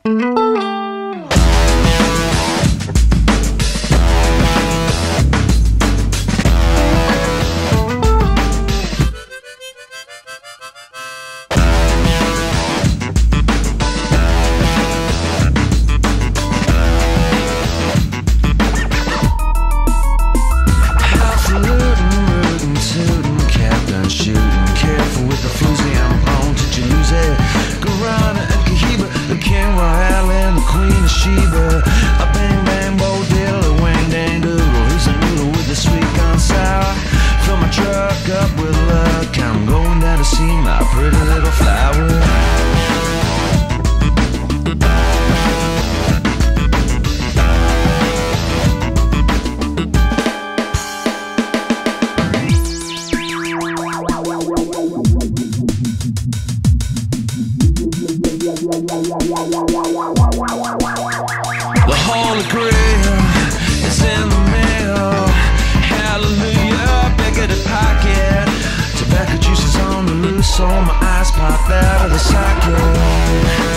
The Holy Grail is in the mail. Hallelujah, back of the pocket. Tobacco juice is on the loose, so my eyes pop out of the socket.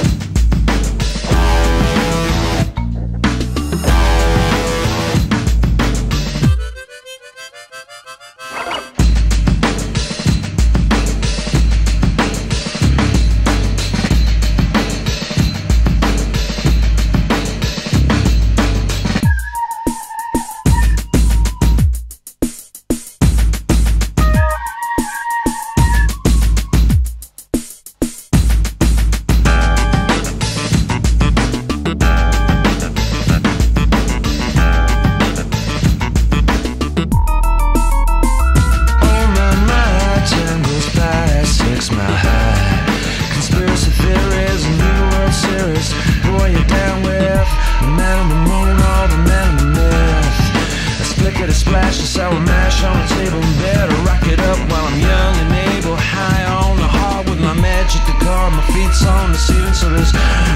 Splash the sour mash on the table and better rock it up while I'm young and able. High on the heart with my magic to car. My feet's on the ceiling, so there's